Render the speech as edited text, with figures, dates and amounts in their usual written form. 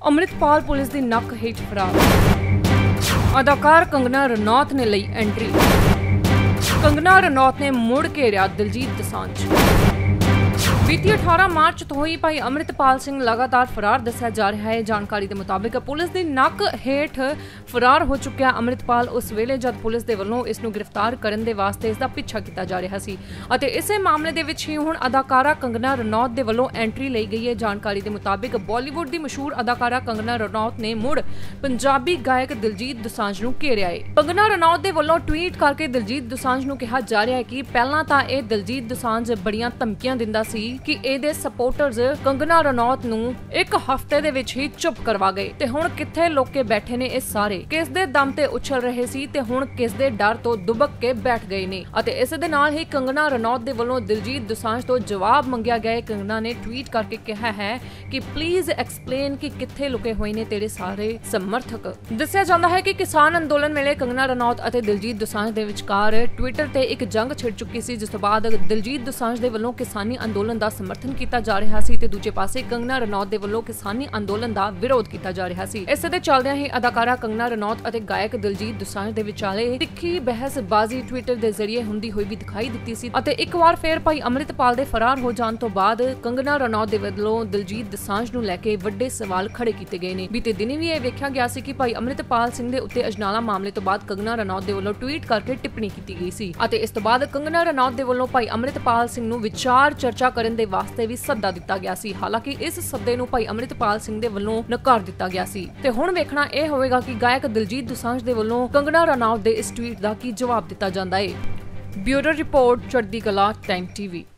Amritpal police की नक हेठ फरार। अदाकार कंगना रनौत ने ली एंट्री। कंगना रनौत ने मुड़ घेरिया दिलजीत दोसांझ। बीती 18 मार्च तो ही भाई अमृतपाल सिंह लगातार फरार दस्या जा रहा है। जानकारी के मुताबिक पुलिस की नक हेठ फरार हो चुका अमृतपाल उस वेले जब पुलिस के वलों इसनूं गिरफ्तार करने के वास्ते इसका पिछा किया जा रहा सी अते इसे मामले दे विच ही हुण अदाकारा कंगना रनौत के वलों एंट्री ली गई है। जानकारी के मुताबिक बॉलीवुड की मशहूर अदाकारा कंगना रनौत ने मुड़ पंजाबी गायक दिलजीत दोसांझ नूं घेरिया है। कंगना रनौत के वलों ट्वीट करके दिलजीत दोसांझ नूं कहा जा रहा है कि पहलां तां इह दिलजीत दोसांझ बड़ियां धमकियां दिंदा सी कि ਇਹਦੇ ਸਪੋਰਟਰਸ ਕੰਗਨਾ ਰਣੌਤ ਨੂੰ ਇੱਕ ਹਫ਼ਤੇ ਦੇ ਵਿੱਚ ਹੀ ਚੁੱਪ ਕਰਵਾ ਗਏ ਤੇ ਹੁਣ ਕਿੱਥੇ ਲੋਕੇ ਬੈਠੇ ਨੇ ਇਹ ਸਾਰੇ, ਕਿਸ ਦੇ ਦਮ ਤੇ ਉਛਲ ਰਹੇ ਸੀ ਤੇ ਹੁਣ ਕਿਸ ਦੇ ਡਰ ਤੋਂ ਦੁਬਕ ਕੇ ਬੈਠ ਗਏ ਨੇ। ਅਤੇ ਇਸ ਦੇ ਨਾਲ ਹੀ ਕੰਗਨਾ ਰਣੌਤ ਦੇ ਵੱਲੋਂ ਦਿਲਜੀਤ ਦੋਸਾਂਝ ਤੋਂ ਜਵਾਬ ਮੰਗਿਆ ਗਿਆ। ਕੰਗਨਾ ਨੇ ਟਵੀਟ ਕਰਕੇ ਕਿਹਾ ਹੈ ਕਿ ਪਲੀਜ਼ ਐਕਸਪਲੇਨ ਕਿ ਕਿੱਥੇ ਲੁਕੇ ਹੋਏ ਨੇ ਤੇਰੇ ਸਾਰੇ ਸਮਰਥਕ। ਦੱਸਿਆ ਜਾਂਦਾ ਹੈ ਕਿ ਕਿਸਾਨ ਅੰਦੋਲਨ ਵੇਲੇ ਕੰਗਨਾ ਰਣੌਤ ਅਤੇ ਦਿਲਜੀਤ ਦੋਸਾਂਝ ਦੇ ਵਿਚਕਾਰ ਟਵਿੱਟਰ ਤੇ ਇੱਕ ਜੰਗ ਛਿੜ ਚੁੱਕੀ ਸੀ, ਜਿਸ ਤੋਂ ਬਾਅਦ ਦਿਲਜੀਤ ਦੋਸਾਂਝ ਦੇ ਵੱਲੋਂ ਕਿਸਾਨੀ ਅੰਦੋਲਨ ਦਾ समर्थन किया जा रहा सी ते दूजे पासे कंगना रनौत दे वल्लों किसानी अंदोलन का विरोध किया जा रहा सी। इस दे चलदियां ही अदाकारा कंगना रनौत अते गायक दिलजीत दोसांझ दे विचाले तिखी बहसबाजी ट्विटर के जरिए हुंदी हुई भी दिखाई दित्ती सी अते एक बार फिर भाई अमृतपाल दे फरार हो जाने तो बाद कंगना रनौत दे वल्लों दिलजीत दोसांझ नूं लैके वड्डे सवाल खड़े किए गए ने। बीते दिनी भी यह वेख्या गया सी कि भाई अमृतपाल सिंह दे उत्ते अजनाला मामले तो बाद कंगना रनौत दे वल्लों ट्वीट करके टिप्पणी की गई सी अते इस तो बाद कंगना रनौत दे वल्लों भाई अमृतपाल सिंह नूं विचार चर्चा करन दे वास्ते भी सद्दा दिता गया सी। हालांकि इस सद्दे नूं भाई अमृतपाल सिंह दे वल्लों नकार दिता गया सी ते हुण वेखना यह होवेगा कि गायक दिलजीत दोसांझ दे वल्लों कंगना रनौत दे इस ट्वीट दा की जवाब दिता जांदा है। ब्यूरो रिपोर्ट चढ़दी कला टाइम टीवी।